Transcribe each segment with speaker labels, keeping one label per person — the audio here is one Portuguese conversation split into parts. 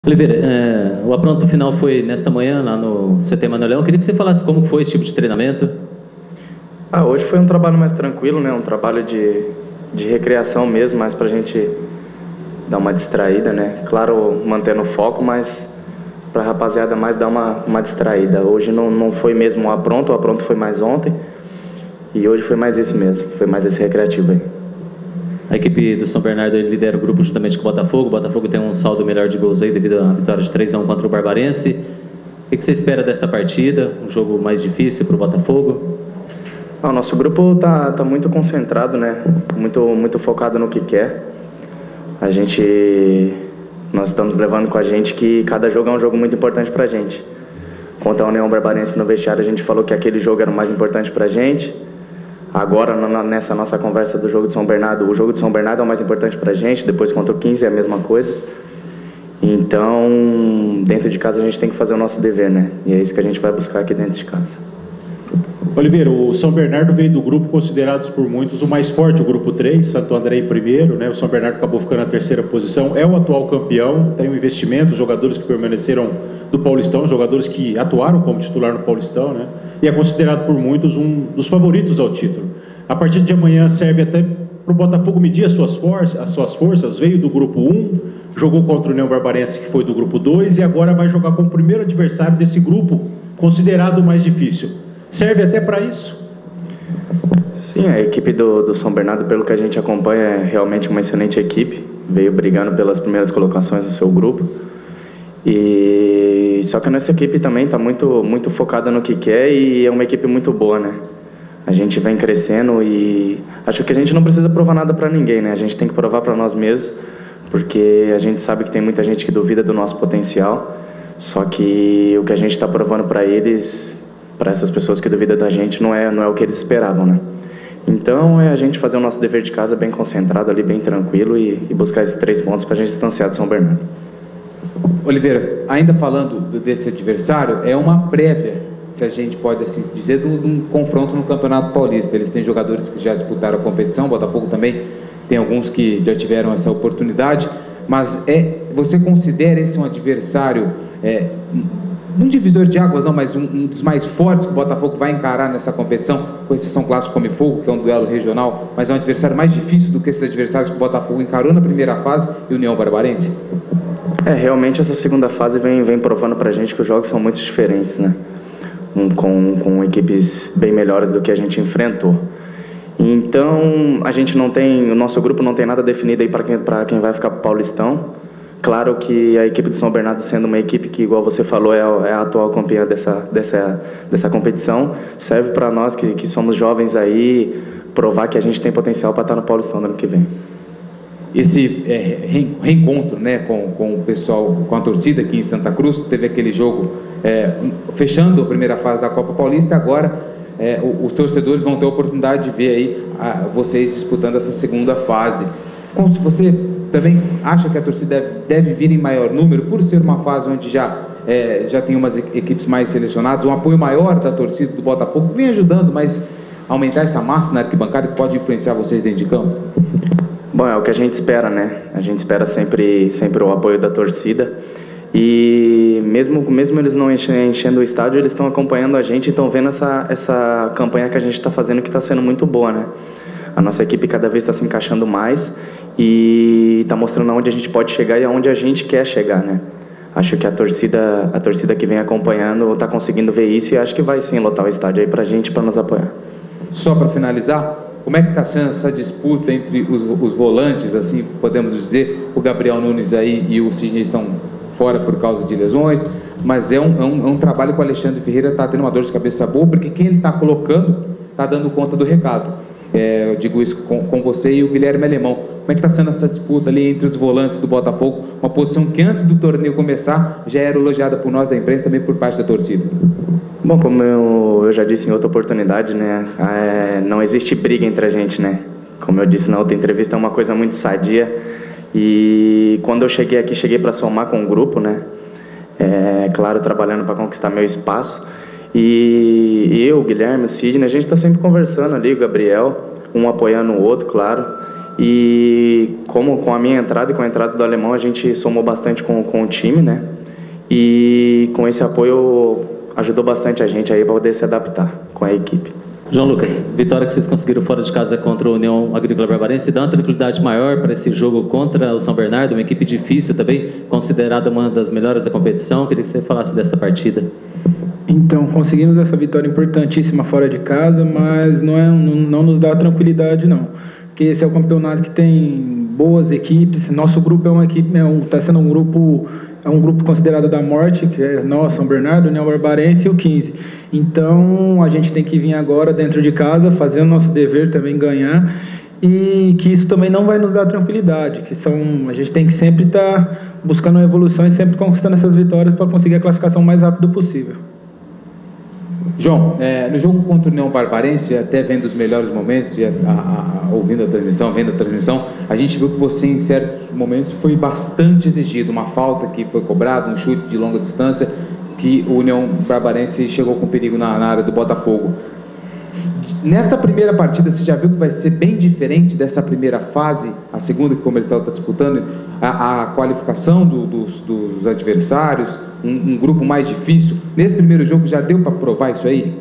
Speaker 1: Oliveira, o apronto final foi nesta manhã lá no CT Manuelão. Eu queria que você falasse como foi esse tipo de treinamento.
Speaker 2: Hoje foi um trabalho mais tranquilo, né? Um trabalho de recreação mesmo, mais pra gente dar uma distraída, né? Claro, mantendo o foco, mas pra rapaziada mais dar uma distraída. Hoje não foi mesmo o apronto foi mais ontem. E hoje foi mais isso mesmo, foi mais esse recreativo aí.
Speaker 1: A equipe do São Bernardo lidera o grupo juntamente com o Botafogo. O Botafogo tem um saldo melhor de gols aí devido à vitória de 3-1 contra o Barbarense. O que você espera desta partida? Um jogo mais difícil para o Botafogo?
Speaker 2: O nosso grupo tá muito concentrado, né? Muito focado no que quer. Nós estamos levando com a gente que cada jogo é um jogo muito importante pra gente. Contra a União Barbarense no vestiário, a gente falou que aquele jogo era o mais importante pra gente. Agora, nessa nossa conversa do jogo de São Bernardo, o jogo de São Bernardo é o mais importante pra gente, depois contra o 15 é a mesma coisa. Então, dentro de casa a gente tem que fazer o nosso dever, né? E é isso que a gente vai buscar aqui dentro de casa.
Speaker 3: Oliveira, o São Bernardo veio do grupo considerados por muitos o mais forte, o grupo 3, Santo André em primeiro, né? O São Bernardo acabou ficando na terceira posição, é o atual campeão, tem um investimento, os jogadores que permaneceram do Paulistão, jogadores que atuaram como titular no Paulistão, né? E é considerado por muitos um dos favoritos ao título. A partir de amanhã serve até para o Botafogo medir as suas forças, veio do grupo 1, jogou contra o União Barbarense, que foi do grupo 2, e agora vai jogar como primeiro adversário desse grupo, considerado o mais difícil. Serve até para isso?
Speaker 2: Sim, a equipe do São Bernardo, pelo que a gente acompanha, é realmente uma excelente equipe. Veio brigando pelas primeiras colocações do seu grupo. Só que a nossa equipe também está muito focada no que quer e é uma equipe muito boa, né? A gente vem crescendo e acho que a gente não precisa provar nada para ninguém, né? A gente tem que provar para nós mesmos, porque a gente sabe que tem muita gente que duvida do nosso potencial. Só que o que a gente está provando para eles, para essas pessoas que duvidam da gente, não é o que eles esperavam, né? Então é a gente fazer o nosso dever de casa bem concentrado ali, bem tranquilo e buscar esses 3 pontos para a gente distanciar do São Bernardo.
Speaker 4: Oliveira, ainda falando desse adversário, é uma prévia, se a gente pode assim dizer, de um confronto no Campeonato Paulista. Eles têm jogadores que já disputaram a competição, o Botafogo também tem alguns que já tiveram essa oportunidade, mas você considera esse um adversário, um divisor de águas não, mas um dos mais fortes que o Botafogo vai encarar nessa competição, com exceção clássico Come Fogo, que é um duelo regional, mas é um adversário mais difícil do que esses adversários que o Botafogo encarou na primeira fase e União Barbarense?
Speaker 2: Realmente essa segunda fase vem provando pra gente que os jogos são muito diferentes, né? Com equipes bem melhores do que a gente enfrentou. Então, o nosso grupo não tem nada definido aí para quem vai ficar pro Paulistão. Claro que a equipe do São Bernardo, sendo uma equipe que, igual você falou, é a atual campeã dessa competição, serve para nós que somos jovens aí, provar que a gente tem potencial para estar no Paulistão no ano que vem.
Speaker 4: Esse reencontro, né, com o pessoal, com a torcida aqui em Santa Cruz, teve aquele jogo fechando a primeira fase da Copa Paulista. Agora os torcedores vão ter a oportunidade de ver aí vocês disputando essa segunda fase. Como você também acha que a torcida deve vir em maior número, por ser uma fase onde já tem umas equipes mais selecionadas, um apoio maior da torcida do Botafogo vem ajudando, mas aumentar essa massa na arquibancada que pode influenciar vocês dentro de campo?
Speaker 2: Bom, é o que a gente espera, né? A gente espera sempre o apoio da torcida. E mesmo eles não enchendo o estádio, eles estão acompanhando a gente e estão vendo essa campanha que a gente está fazendo, que está sendo muito boa, né? A nossa equipe cada vez está se encaixando mais e está mostrando aonde a gente pode chegar e aonde a gente quer chegar, né? Acho que a torcida que vem acompanhando está conseguindo ver isso e acho que vai sim lotar o estádio aí pra gente, para nos apoiar.
Speaker 4: Só para finalizar, como é que está sendo essa disputa entre os volantes, assim, podemos dizer? O Gabriel Nunes aí e o Sidney estão fora por causa de lesões, mas é um trabalho que o Alexandre Ferreira está tendo uma dor de cabeça boa, porque quem ele está colocando está dando conta do recado. Eu digo isso com você e o Guilherme Alemão. Como é que está sendo essa disputa ali entre os volantes do Botafogo? Uma posição que antes do torneio começar já era elogiada por nós da imprensa e também por parte da torcida.
Speaker 2: Bom, como eu já disse em outra oportunidade, né, não existe briga entre a gente, né? Como eu disse na outra entrevista, é uma coisa muito sadia. E quando eu cheguei aqui, cheguei para somar com o grupo, né? Claro, trabalhando para conquistar meu espaço. E eu, o Guilherme, o Sidney, a gente está sempre conversando ali, o Gabriel, um apoiando o outro, claro. E como com a minha entrada e com a entrada do Alemão, a gente somou bastante com o time, né? E com esse apoio ajudou bastante a gente aí para poder se adaptar com a equipe.
Speaker 1: João Lucas, vitória que vocês conseguiram fora de casa contra a União Agrícola Barbarense, dá uma tranquilidade maior para esse jogo contra o São Bernardo, uma equipe difícil também, considerada uma das melhores da competição. Queria que você falasse desta partida.
Speaker 5: Então, conseguimos essa vitória importantíssima fora de casa, mas não nos dá tranquilidade, não. Porque esse é o campeonato que tem boas equipes. Nosso grupo é uma equipe, está sendo um grupo considerado da morte, que é nós, São Bernardo, União Barbarense e o 15. Então, a gente tem que vir agora dentro de casa, fazer o nosso dever também, ganhar, e que isso também não vai nos dar tranquilidade, a gente tem que sempre estar buscando uma evolução e sempre conquistando essas vitórias para conseguir a classificação o mais rápido possível.
Speaker 4: João, no jogo contra o União Barbarense, até vendo os melhores momentos e ouvindo a transmissão, vendo a transmissão, a gente viu que você em certos momentos foi bastante exigido, uma falta que foi cobrada, um chute de longa distância, que o União Barbarense chegou com perigo na área do Botafogo. Nesta primeira partida, você já viu que vai ser bem diferente dessa primeira fase, a segunda que o Comercial está disputando, a qualificação dos adversários, um grupo mais difícil. Nesse primeiro jogo já deu para provar isso aí?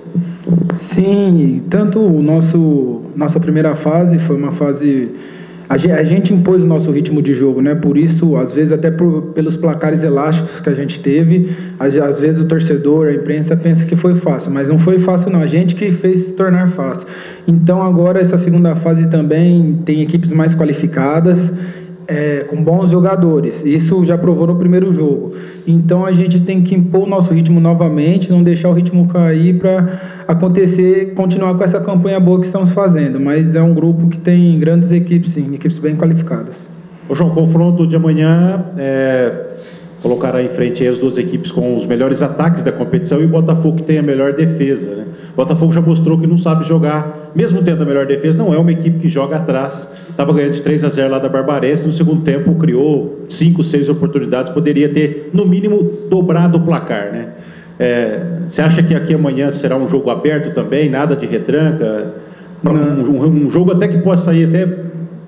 Speaker 5: Sim, tanto nossa primeira fase foi uma fase... A gente impôs o nosso ritmo de jogo, né? Por isso, às vezes, até pelos placares elásticos que a gente teve, às vezes o torcedor, a imprensa pensa que foi fácil, mas não foi fácil não, a gente que fez se tornar fácil. Então agora essa segunda fase também tem equipes mais qualificadas, com bons jogadores, isso já provou no primeiro jogo. Então a gente tem que impor o nosso ritmo novamente, não deixar o ritmo cair para continuar com essa campanha boa que estamos fazendo, mas é um grupo que tem grandes equipes, sim, equipes bem qualificadas.
Speaker 3: Ô João, confronto de amanhã colocará em frente aí as duas equipes com os melhores ataques da competição e o Botafogo que tem a melhor defesa, né? O Botafogo já mostrou que não sabe jogar, mesmo tendo a melhor defesa, não é uma equipe que joga atrás. Estava ganhando de 3-0 lá da Barbarense, no segundo tempo criou 5, 6 oportunidades, poderia ter no mínimo dobrado o placar, né? Você acha que aqui amanhã será um jogo aberto também, nada de retranca? Um jogo até que possa sair até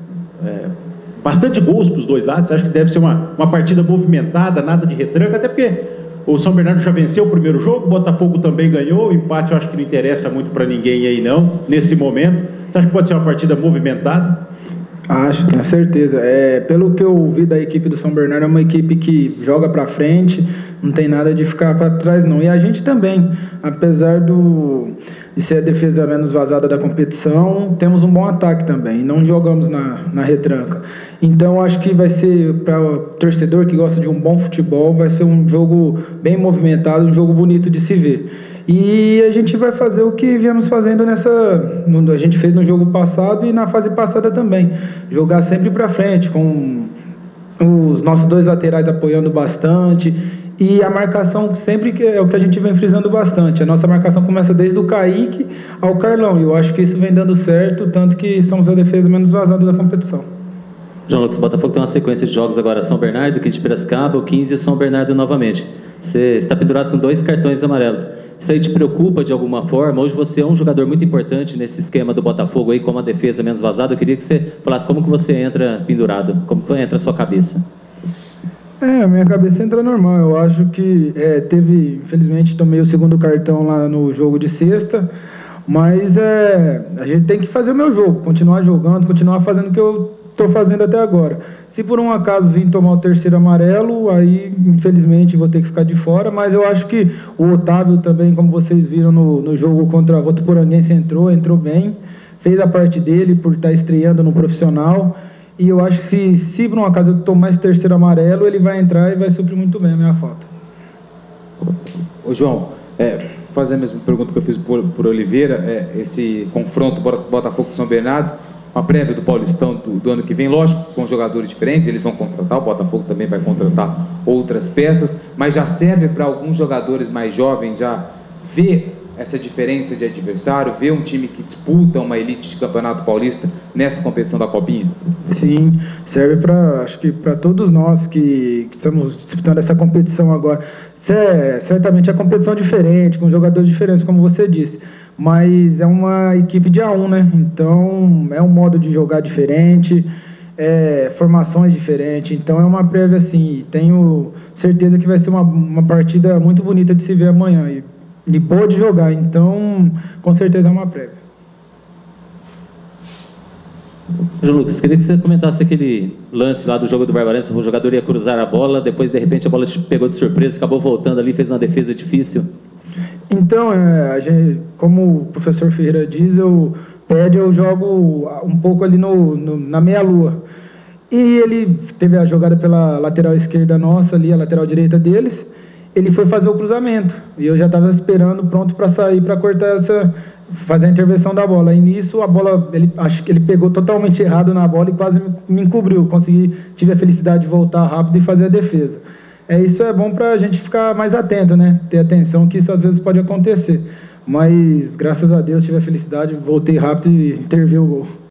Speaker 3: bastante gols para os dois lados. Você acha que deve ser uma partida movimentada, nada de retranca? Até porque o São Bernardo já venceu o primeiro jogo, o Botafogo também ganhou, o empate eu acho que não interessa muito para ninguém aí não, nesse momento. Você acha que pode ser uma partida movimentada?
Speaker 5: Acho, tenho certeza. Pelo que eu vi da equipe do São Bernardo, é uma equipe que joga para frente, não tem nada de ficar para trás não. E a gente também, apesar de ser a defesa menos vazada da competição, temos um bom ataque também, e não jogamos na retranca. Então acho que vai ser, para o torcedor que gosta de um bom futebol, vai ser um jogo bem movimentado, um jogo bonito de se ver. E a gente vai fazer o que viemos fazendo a gente fez no jogo passado e na fase passada também, jogar sempre para frente, com os nossos dois laterais apoiando bastante, e a marcação sempre que é o que a gente vem frisando bastante. A nossa marcação começa desde o Kaique ao Carlão, e eu acho que isso vem dando certo, tanto que somos a defesa menos vazada da competição.
Speaker 1: João Lucas, o Botafogo tem uma sequência de jogos agora: São Bernardo, 15 de Piracicaba, o 15 e São Bernardo novamente. Você está pendurado com 2 cartões amarelos. Isso aí te preocupa de alguma forma? Hoje você é um jogador muito importante nesse esquema do Botafogo aí, como a defesa menos vazada. Eu queria que você falasse como que você entra pendurado, como entra a sua cabeça.
Speaker 5: A minha cabeça entra normal. Eu acho que infelizmente tomei o segundo cartão lá no jogo de sexta, mas a gente tem que fazer o meu jogo, continuar jogando, continuar fazendo o que eu estou fazendo até agora. Se por um acaso vir tomar o terceiro amarelo, aí infelizmente vou ter que ficar de fora, mas eu acho que o Otávio também, como vocês viram no jogo contra o Votuporanguense, entrou bem, fez a parte dele por estar estreando no profissional, e eu acho que se por um acaso eu tomar esse terceiro amarelo, ele vai entrar e vai suprir muito bem a minha falta.
Speaker 4: Ô João, fazer a mesma pergunta que eu fiz por Oliveira, esse confronto Botafogo e São Bernardo, uma prévia do Paulistão do ano que vem, lógico, com jogadores diferentes, eles vão contratar, o Botafogo também vai contratar outras peças, mas já serve para alguns jogadores mais jovens já ver essa diferença de adversário, ver um time que disputa uma elite de campeonato paulista nessa competição da Copinha?
Speaker 5: Sim, serve acho que para todos nós que estamos disputando essa competição agora. Certamente é competição diferente, com jogadores diferentes, como você disse, mas é uma equipe de A1, né? Então é um modo de jogar diferente, formações diferentes, então é uma prévia assim, tenho certeza que vai ser uma partida muito bonita de se ver amanhã e boa de jogar, então com certeza é uma prévia.
Speaker 1: João Lucas, queria que você comentasse aquele lance lá do jogo do Barbarense, o jogador ia cruzar a bola, depois de repente a bola te pegou de surpresa, acabou voltando ali, fez uma defesa difícil.
Speaker 5: Então, a gente, como o professor Ferreira diz, eu jogo um pouco ali na meia-lua. E ele teve a jogada pela lateral esquerda nossa ali, a lateral direita deles, ele foi fazer o cruzamento. E eu já estava esperando, pronto para sair, para cortar fazer a intervenção da bola. E nisso a bola, acho que ele pegou totalmente errado na bola e quase me encobriu. Tive a felicidade de voltar rápido e fazer a defesa. Isso é bom para a gente ficar mais atento, né? Ter atenção que isso às vezes pode acontecer. Mas graças a Deus tive a felicidade, voltei rápido e intervi o gol.